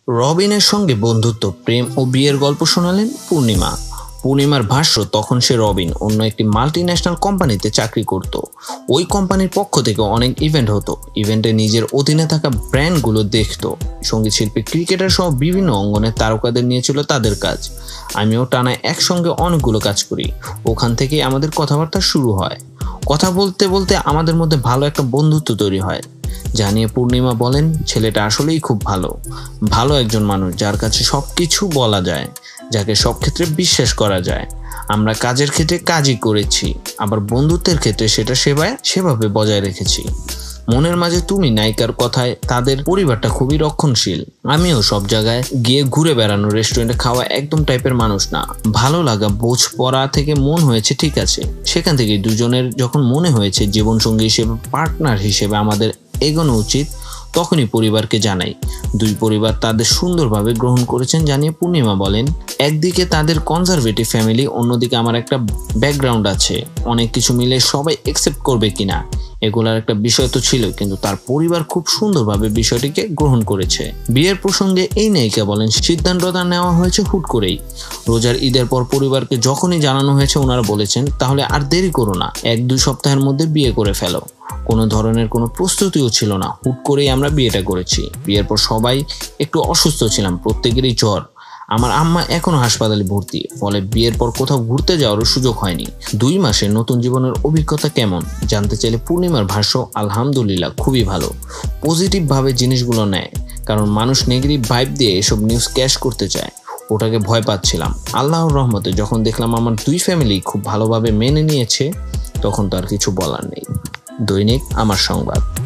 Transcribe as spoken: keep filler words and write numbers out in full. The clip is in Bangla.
রবিনের সঙ্গে বন্ধুত্ব, প্রেম ও বিয়ের গল্প শোনালেন পূর্ণিমা। পূর্ণিমার ভাষ্য, তখন সে রবিন অন্য একটি মাল্টি ন্যাশনাল কোম্পানিতে চাকরি করত। ওই কোম্পানির পক্ষ থেকে অনেক ইভেন্ট হতো। ইভেন্টে নিজের অধীনে থাকা ব্র্যান্ডগুলো দেখত। সঙ্গীত শিল্পী, ক্রিকেটার সহ বিভিন্ন অঙ্গনের তারকাদের নিয়ে ছিল তাদের কাজ। আমিও টানা একসঙ্গে অনেকগুলো কাজ করি। ওখান থেকেই আমাদের কথাবার্তা শুরু হয়। কথা বলতে বলতে আমাদের মধ্যে ভালো একটা বন্ধুত্ব তৈরি হয় জানিয়ে পূর্ণিমা বলেন, ছেলেটা আসলেই খুব ভালো ভালো একজন মানুষ, যার কাছে সবকিছু বলা যায়, যাকে সব ক্ষেত্রে বিশ্বাস করা যায়। আমরা কাজের ক্ষেত্রে কাজই করেছি, আবার বন্ধুত্বের ক্ষেত্রে সেটা সেবায় সেভাবে বজায় রেখেছি। মনের মাঝে তুমি নায়িকার কথায় তাদের পরিবারটা খুবই রক্ষণশীল। আমিও সব জায়গায় গিয়ে ঘুরে বেড়ানো, রেস্টুরেন্টে খাওয়া একদম টাইপের মানুষ না। ভালো লাগা, বোঝ পড়া থেকে মন হয়েছে ঠিক আছে। সেখান থেকে দুজনের যখন মনে হয়েছে জীবনসঙ্গী হিসেবে, পার্টনার হিসেবে আমাদের এগোনো উচিত, তখনই পরিবারকে জানাই। দুই পরিবার তাদের সুন্দরভাবে গ্রহণ করেছেন জানিয়ে পূর্ণিমা বলেন, একদিকে তাদের কনজারভেটিভ ফ্যামিলি, অন্যদিকে আমার একটা ব্যাকগ্রাউন্ড আছে। অনেক কিছু মিলে সবাই একসেপ্ট করবে কিনা এগুলার একটা বিষয় তো ছিল, কিন্তু তার পরিবার খুব সুন্দরভাবে বিষয়টিকে গ্রহণ করেছে। বিয়ের প্রসঙ্গে এই নায়িকা বলেন, সিদ্ধান্তটা নেওয়া হয়েছে হুট করেই। রোজার ঈদের পর পরিবারকে যখনই জানানো হয়েছে, ওনারা বলেছেন তাহলে আর দেরি করো না, এক দুই সপ্তাহের মধ্যে বিয়ে করে ফেলো। কোনো ধরনের কোনো প্রস্তুতিও ছিল না, হুট করেই আমরা বিয়েটা করেছি। বিয়ের পর সবাই একটু অসুস্থ ছিলাম, প্রত্যেকেরই জ্বর। আমার আম্মা এখনো হাসপাতালে ভর্তি, ফলে বিয়ের পর কোথাও ঘুরতে যাওয়ারও সুযোগ হয়নি। দুই মাসে নতুন জীবনের অভিজ্ঞতা কেমন জানতে চাইলে পূর্ণিমার ভাষ্য, আলহামদুলিল্লাহ খুবই ভালো। পজিটিভ ভাবে জিনিসগুলো নেয়, কারণ মানুষ নেগেটিভ ভাইব দিয়ে এসব নিউজ ক্যাশ করতে চায়। ওটাকে ভয় পাচ্ছিলাম। আল্লাহর রহমতে যখন দেখলাম আমার দুই ফ্যামিলি খুব ভালোভাবে মেনে নিয়েছে, তখন তো আর কিছু বলার নেই। দৈনিক আমার সংবাদ।